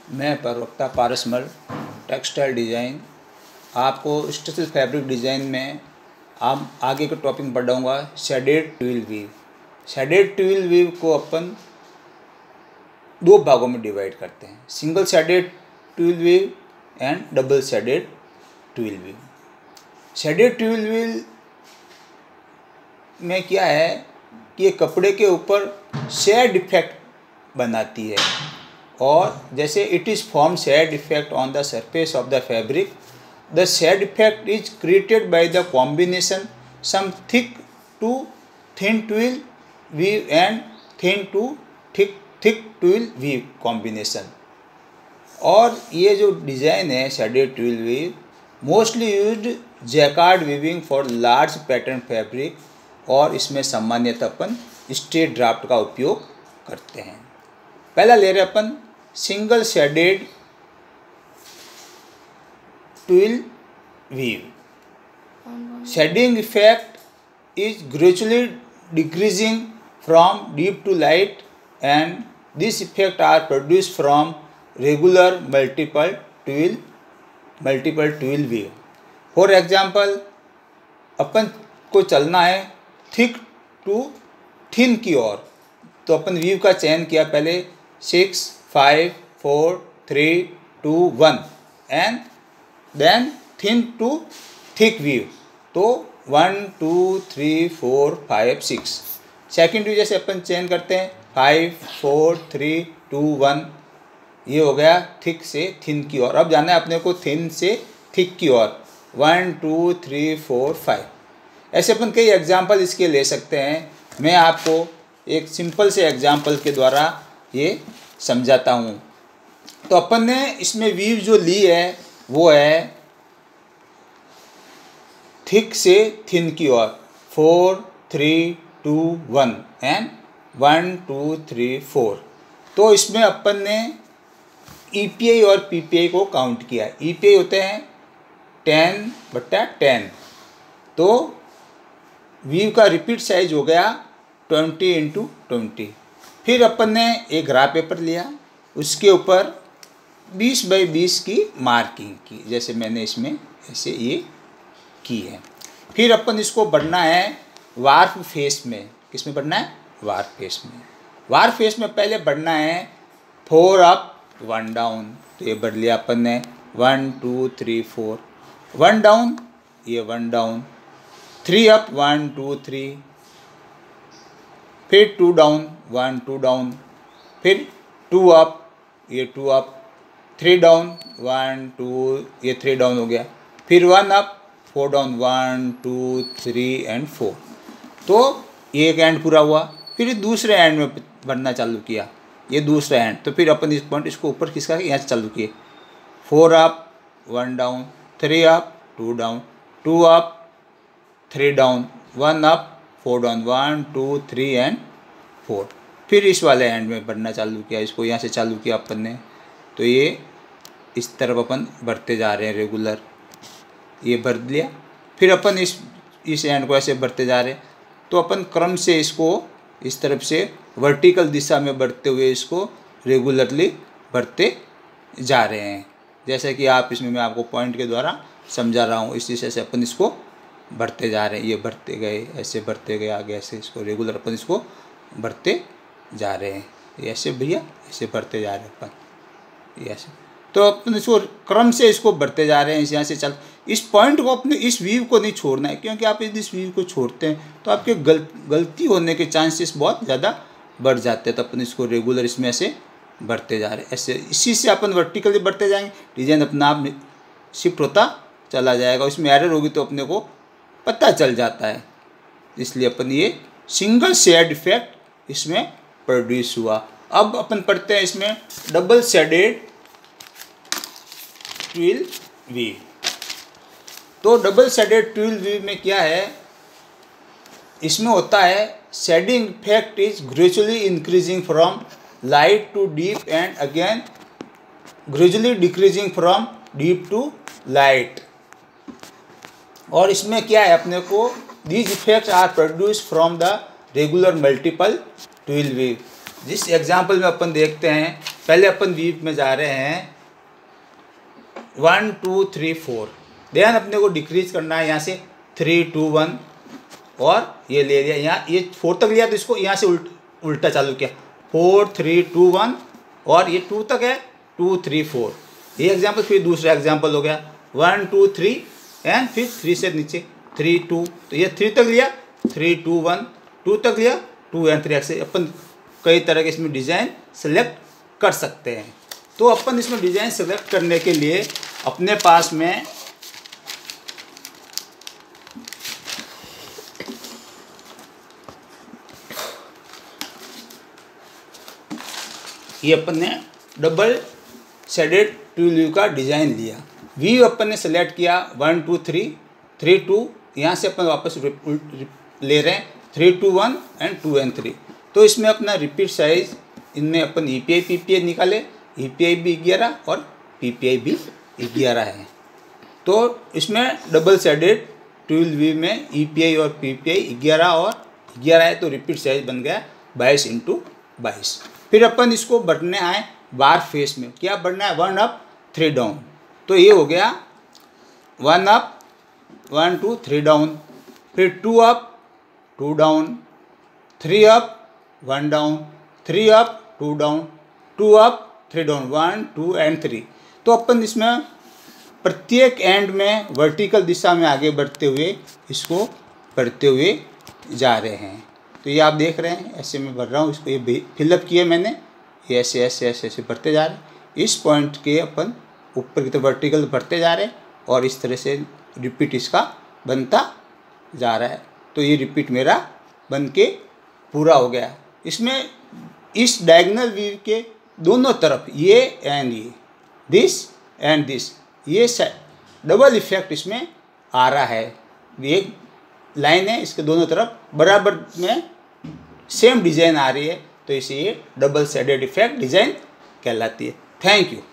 मैं प्रवक्ता Parasmal textile design आपको स्ट्रेचेबल फैब्रिक डिज़ाइन में आप आगे का टॉपिक पढ़ाऊँगा shaded twill weave. Shaded twill weave को अपन दो भागों में डिवाइड करते हैं, single shaded twill weave and double shaded twill weave. Shaded twill weave में क्या है कि ये कपड़े के ऊपर शेड इफेक्ट बनाती है, और जैसे it is form shade effect on the surface of the fabric, the shade effect is created by the combination some thick to thin twill weave and thin to thick twill weave combination. और ये जो design है shaded twill weave mostly used jacquard weaving for large pattern fabric, और इसमें सामान्यतः अपन straight draft का उपयोग करते हैं। पहला ले रहे अपन single shaded twill weave. Shading effect is gradually decreasing from deep to light and this effect are produced from regular multiple twill weave. For example, अपन को चलना है थिक टू थिन की ओर, तो अपन वीव का चयन किया पहले 6, 5, 4, 3, 2, 1 and then thin to thick weave, तो 1, 2, 3, 4, 5, 6। सेकेंड वीव जैसे अपन चयन करते हैं 5, 4, 3, 2, 1, ये हो गया थिक से थिन की ओर। अब जाना है अपने को थिन से थिक की ओर, 1, 2, 3, 4, 5। ऐसे अपन कई एग्जाम्पल इसके ले सकते हैं। मैं आपको एक सिंपल से एग्जाम्पल के द्वारा ये समझाता हूँ। तो अपन ने इसमें वीव जो ली है वो है थिक से थिन की ओर, 4, 3, 2, 1 एंड 1, 2, 3, 4। तो इसमें अपन ने EPI और PPI को काउंट किया। EPI होते हैं 10/10, तो वीव का रिपीट साइज हो गया 20x20। फिर अपन ने एक ग्राफ पेपर लिया, उसके ऊपर 20x20 की मार्किंग की, जैसे मैंने इसमें ऐसे ये की है। फिर अपन इसको बढ़ना है वार्प फेस में। किस में बढ़ना है? वार्प फेस में। वार्प फेस में पहले बढ़ना है 4 अप 1 डाउन, तो ये बढ़ लिया अपन ने 1, 2, 3, 4, 1 डाउन, ये 1 डाउन, 3 अप 1, 2, 3, फिर 2 डाउन 1, 2 डाउन, फिर 2 अप, ये 2 अप, 3 डाउन 1, 2, ये 3 डाउन हो गया, फिर 1 अप 4 डाउन 1, 2, 3 एंड 4। तो ये एक एंड पूरा हुआ। फिर दूसरे एंड में बढ़ना चालू किया, ये दूसरा एंड, तो फिर अपन इस पॉइंट इसको ऊपर खिसका के यहाँ से चालू किए, 4 up 1 down, 3 up 2 down, 2 up 3 down, 1 up 4 down, 1, 2, 3 and 4। फिर इस वाले एंड में बढ़ना चालू किया, इसको यहाँ से चालू किया अपन ने, तो ये इस तरफ अपन बढ़ते जा रहे हैं रेगुलर, ये भर लिया। फिर अपन इस एंड को ऐसे बढ़ते जा रहे हैं, तो अपन क्रम से इसको इस तरफ से वर्टिकल दिशा में बढ़ते हुए इसको रेगुलरली बढ़ते जा रहे हैं। जैसे कि आप इसमें मैं आपको पॉइंट के द्वारा समझा रहा हूँ, इस दिशा से अपन इसको बढ़ते जा रहे हैं। ये बढ़ते गए, ऐसे बढ़ते गए आगे, ऐसे इसको रेगुलर अपन इसको बढ़ते जा रहे हैं। ये ऐसे भैया ऐसे बढ़ते जा रहे हैं अपन, ये ऐसे, तो अपन इसको क्रम से इसको बढ़ते जा रहे हैं। यहाँ से चल, इस पॉइंट को अपने इस वीव को नहीं छोड़ना है, क्योंकि आप यदि इस वीव को छोड़ते हैं तो आपके गलती होने के चांसेस बहुत ज़्यादा बढ़ जाते हैं। तो अपन इसको रेगुलर इसमें ऐसे बढ़ते जा रहे हैं, ऐसे, इसी से अपन वर्टिकली बढ़ते जाएंगे, डिजाइन अपना आप शिफ्ट होता चला जाएगा। इसमें एरर होगी तो अपने को पता चल जाता है। इसलिए अपन ये सिंगल शेड इफेक्ट इसमें प्रोड्यूस हुआ। अब अपन पढ़ते हैं इसमें डबल शेडेड ट्विल वीव। तो डबल शेडेड ट्विल वीव में क्या है, इसमें होता है shading effect is gradually increasing from light to deep and again gradually decreasing from deep to light. और इसमें क्या है अपने को, these effects are produced from the regular multiple twill weave. जिस एग्जाम्पल में अपन देखते हैं पहले अपन वीव में जा रहे हैं 1 2 3 4, ध्यान अपने को डिक्रीज करना है यहाँ से 3 2 1 और ये ले लिया यहाँ, ये 4 तक लिया तो इसको यहाँ से उल्टा चालू किया 4 3 2 1 और ये 2 तक है 2 3 4, ये एग्जाम्पल। फिर दूसरा एग्जाम्पल हो गया 1 2 3 एंड फिर 3 से नीचे 3 2, तो ये 3 तक लिया 3 2 1, 2 तक लिया 2 एंड 3, ऐसे अपन कई तरह के इसमें डिज़ाइन सेलेक्ट कर सकते हैं। तो अपन इसमें डिज़ाइन सेलेक्ट करने के लिए अपने पास में ये अपन ने डबल शेडेड ट्विल का डिज़ाइन लिया। व्यू अपन ने सेलेक्ट किया 1 2 3 3 2, यहाँ से अपन वापस ले रहे हैं 3 2 1 एंड 2 एंड 3। तो इसमें अपना रिपीट साइज, इनमें अपन EPI PPI निकाले, EPI भी 11 और PPI भी 11 है। तो इसमें डबल शेडेड ट्विल व्यू में EPI और PPI 11 और 11 है, तो रिपीट साइज बन गया 22 × 22। फिर अपन इसको बढ़ने आए बार फेस में, क्या बढ़ना है 1 अप 3 डाउन, तो ये हो गया 1 अप 1 2 3 डाउन, फिर 2 up 2 down, 3 up 1 down, 3 up 2 down, 2 up 3 down, 1 2 and 3। तो अपन इसमें प्रत्येक एंड में वर्टिकल दिशा में आगे बढ़ते हुए इसको बढ़ते हुए जा रहे हैं। तो ये आप देख रहे हैं, ऐसे मैं बढ़ रहा हूँ, इसको ये फिलअप किए मैंने, ये ऐसे ऐसे ऐसे ऐसे बढ़ते जा रहे हैं। इस पॉइंट के अपन ऊपर की तरफ वर्टिकल बढ़ते जा रहे हैं और इस तरह से रिपीट इसका बनता जा रहा है। तो ये रिपीट मेरा बन के पूरा हो गया। इसमें इस डायगोनल व्यू के दोनों तरफ ये एंड ये, दिस एंड दिस, ये डबल इफेक्ट इसमें आ रहा है। एक लाइन है, इसके दोनों तरफ बराबर में सेम डिज़ाइन आ रही है, तो इसे ये डबल शेडेड इफेक्ट डिज़ाइन कहलाती है। Thank you.